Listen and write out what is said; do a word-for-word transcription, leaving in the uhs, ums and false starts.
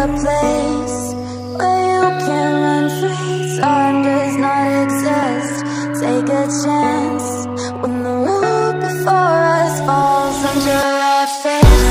a place where you can run free. Time does not exist. Take a chance when the road before us falls under our feet.